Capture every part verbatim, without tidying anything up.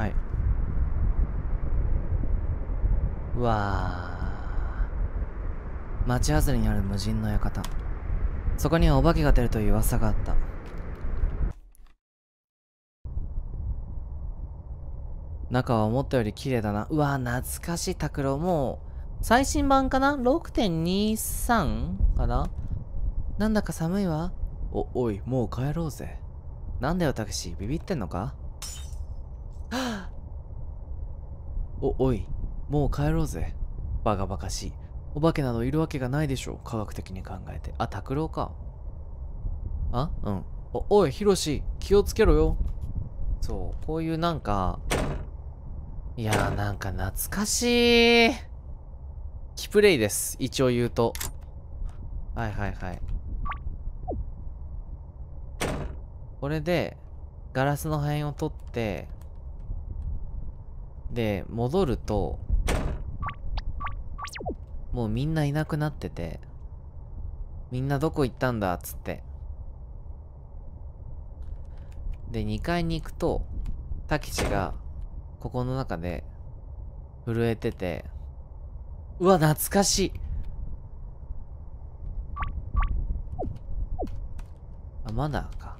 はい。うわー。町外れにある無人の館。そこにはお化けが出るという噂があった。中は思ったより綺麗だな。うわー、懐かしい拓郎。もう、最新版かな ろくてんにじゅうさん かな。なんだか寒いわ。お、おい、もう帰ろうぜ。なんだよ、たけし。ビビってんのか？お、おい、もう帰ろうぜ。バカバカしい。お化けなどいるわけがないでしょう。科学的に考えて。あ、拓郎か。あうん。お、おい、ヒロシ、気をつけろよ。そう、こういうなんか、いやーなんか懐かしい。キプレイです。一応言うと。はいはいはい。これで、ガラスの破片を取って、で、戻ると、もうみんないなくなってて、みんなどこ行ったんだっつって。で、にかいに行くと、タケチが、ここの中で、震えてて、うわ、懐かしい。あ、まだか。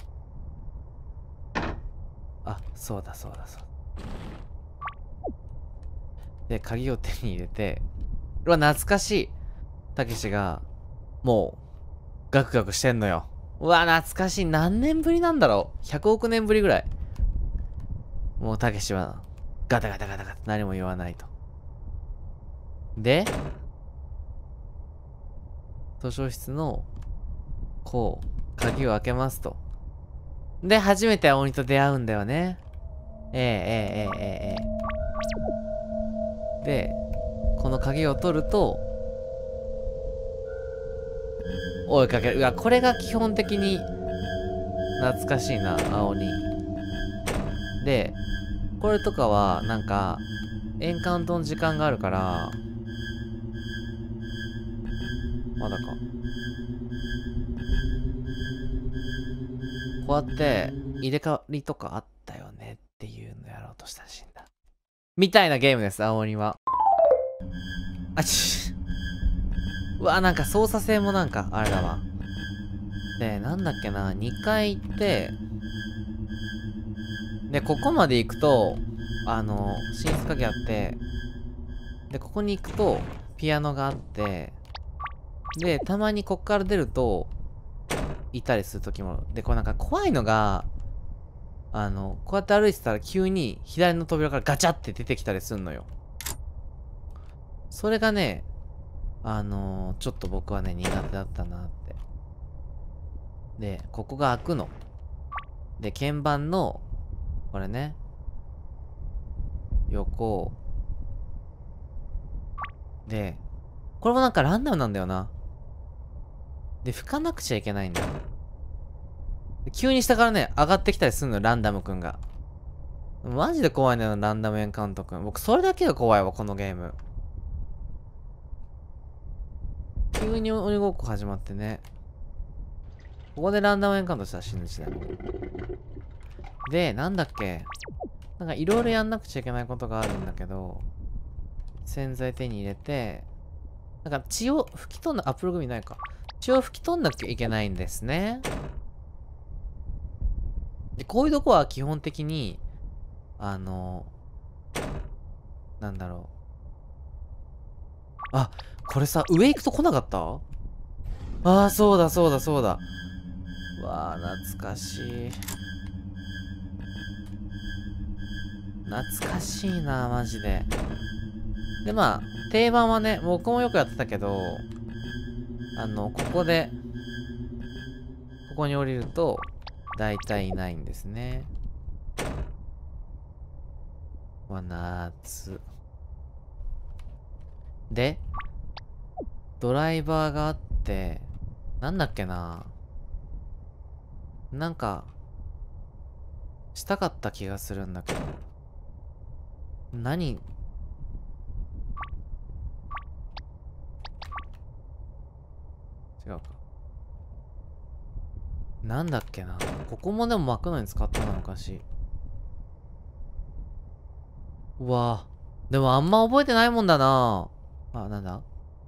あ、そうだそうだそうだ。で、鍵を手に入れて、うわ、懐かしい。たけしが、もう、ガクガクしてんのよ。うわ、懐かしい。何年ぶりなんだろう。ひゃくおく年ぶりぐらい。もう、たけしは、ガタガタガタガタ何も言わないと。で、図書室の、こう、鍵を開けますと。で、初めて青鬼と出会うんだよね。ええええええええ。で、この鍵を取ると、追いかける。うわ、これが基本的に懐かしいな、青鬼。で、これとかは、なんか、エンカウントの時間があるから、まだか。こうやって、入れ替わりとかあったよねっていうのやろうとしたらしいんだ。みたいなゲームです、青鬼は。あちうわ、なんか操作性もなんか、あれだわ。で、なんだっけな、にかい行って、で、ここまで行くと、あの、進出鍵あって、で、ここに行くと、ピアノがあって、で、たまにこっから出ると、いたりするときも、で、これなんか怖いのが、あの、こうやって歩いてたら急に左の扉からガチャって出てきたりすんのよ。それがね、あのー、ちょっと僕はね、苦手だったなって。で、ここが開くの。で、鍵盤の、これね、横。で、これもなんかランダムなんだよな。で、吹かなくちゃいけないんだよ。急に下からね、上がってきたりするのよ、ランダムくんが。マジで怖いのよ、ランダムエンカウントくん。僕、それだけが怖いわ、このゲーム。急に鬼ごっこ始まってね。ここでランダムエンカウントしたら死ぬ時代。で、なんだっけ。なんかいろいろやんなくちゃいけないことがあるんだけど、洗剤手に入れて、なんか血を拭き取んな、あ、プログミないか。血を拭き取んなきゃいけないんですね。で、こういうとこは基本的に、あの、なんだろう。あ、これさ、上行くと来なかった？ああー、そうだそうだそうだ。うわあ、懐かしい。懐かしいな、マジで。で、まあ、定番はね、僕もよくやってたけど、あの、ここで、ここに降りると、大体いないんですね。うわ、夏。で、ドライバーがあって、なんだっけな。なんか、したかった気がするんだけど。何？違うか。なんだっけな。ここもでも巻くのに使ったの昔。 うわぁ。でもあんま覚えてないもんだな。あ、なんだ？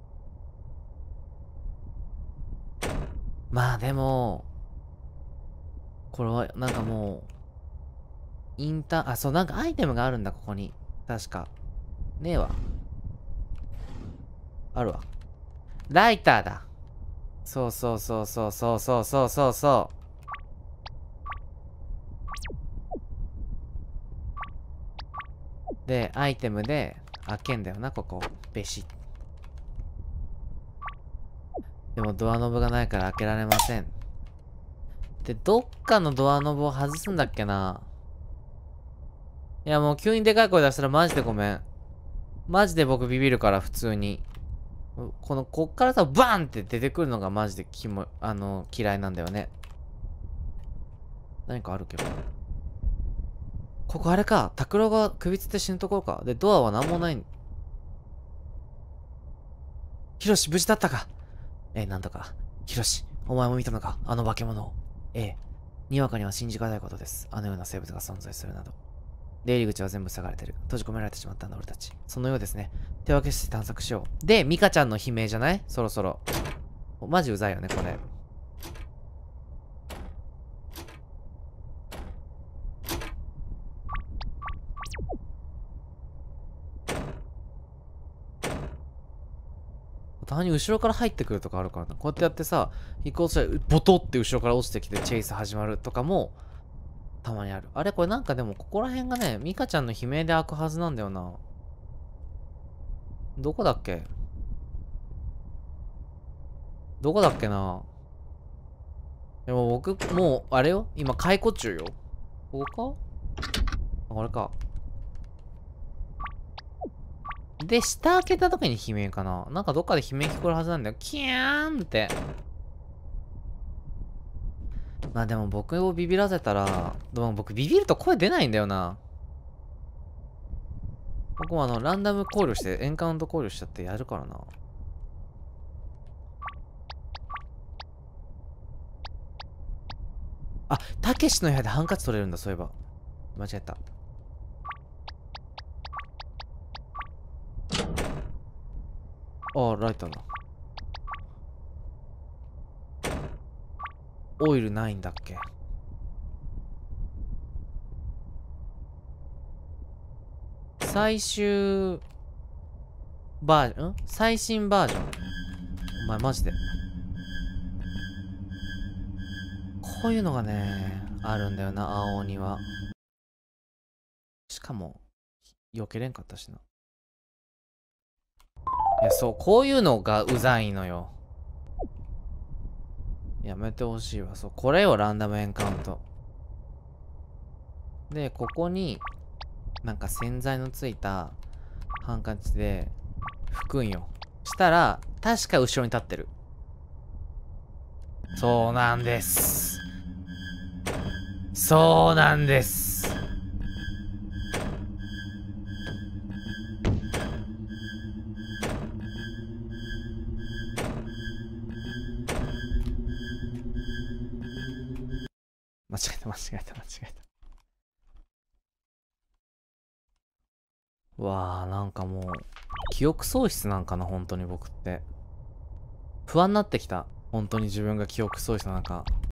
まあでも、これはなんかもう、インター、あ、そう、なんかアイテムがあるんだ、ここに。確か。ねえわ。あるわ。ライターだ。そうそうそうそうそうそうそうそうそう。で、アイテムで開けんだよな、ここ。べし。でもドアノブがないから開けられません。で、どっかのドアノブを外すんだっけな。いや、もう急にでかい声出したらマジでごめん。マジで僕ビビるから普通に。この、こっからさ、バーンって出てくるのがマジできも、あの、嫌いなんだよね。何かあるけど。ここあれか。拓郎が首つって死ぬところか。で、ドアは何もない。ヒロシ、無事だったか。ええ、なんとか。ヒロシ、お前も見たのか、あの化け物を。ええ。にわかには信じがたいことです。あのような生物が存在するなど。出入り口は全部塞がれてる。閉じ込められてしまったんだ、俺たち。そのようですね。手分けして探索しよう。で、ミカちゃんの悲鳴じゃない？そろそろ。マジうざいよね、これ。たまに後ろから入ってくるとかあるからな。こうやってやってさ、飛行したらボトって後ろから落ちてきてチェイス始まるとかもたまにある。あれこれなんかでもここら辺がね、ミカちゃんの悲鳴で開くはずなんだよな。どこだっけ？どこだっけな。でも僕、もう、あれよ、今解雇中よ。ここか？あ、これか。で、下開けた時に悲鳴かな。なんかどっかで悲鳴聞こえるはずなんだよ。キャーンって。まあでも僕をビビらせたら、でも僕ビビると声出ないんだよな。僕もあの、ランダム考慮して、エンカウント考慮しちゃってやるからな。あ、たけしの部屋でハンカチ取れるんだ、そういえば。間違えた。ああ、ライターだ。オイルないんだっけ？最終バージョン、ん最新バージョン。お前マジで。こういうのがね、あるんだよな、青鬼は。しかも、避けれんかったしな。いや、そう、こういうのがうざいのよ。やめてほしいわ。そう、これよ、ランダムエンカウント。で、ここに、なんか洗剤のついたハンカチで拭くんよ。したら、確か後ろに立ってる。そうなんです。そうなんです。間違えた、間違えた、間違えた。わあ、なんかもう、記憶喪失なんかな、本当に僕って。不安になってきた。本当に自分が記憶喪失なんか。